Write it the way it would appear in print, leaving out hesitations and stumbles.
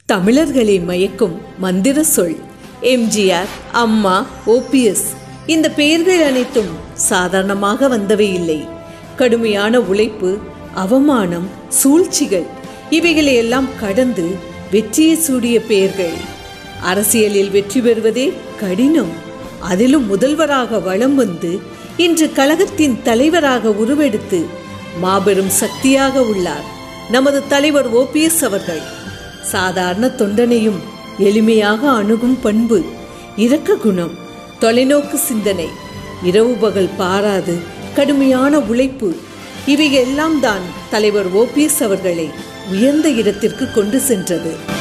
தமிழர்களை மயக்கும் மந்திர சொல். எம்ஜிஆர், அம்மா, ஓபிஎஸ் இந்த பெயர்கள் அனைத்தும் சாதாரணமாக வந்தவை இல்லை. கடுமையான உழைப்பு, அவமானம், சூழ்ச்சிகள் இவைகளை எல்லாம் கடந்து வெற்றியை சூடிய பெயர்கள். அரசியலில் வெற்றி பெறுவதே கடினம். அதிலும் முதல்வராக வலம் வந்து இன்று கழகத்தின் தலைவராக உருவெடுத்து மாபெரும் சக்தியாக உள்ளார் நமது தலைவர் ஓபிஎஸ் அவர்கள். சாதாரண தொண்டனையும் எளிமையாக அணுகும் பண்பு, இரக்க குணம், தொலைநோக்கு சிந்தனை, இரவு பகல் பாராது கடுமையான உழைப்பு இவையெல்லாம் தான் தலைவர் ஓபிஎஸ் அவர்களை உயர்ந்த இடத்திற்கு கொண்டு சென்றது.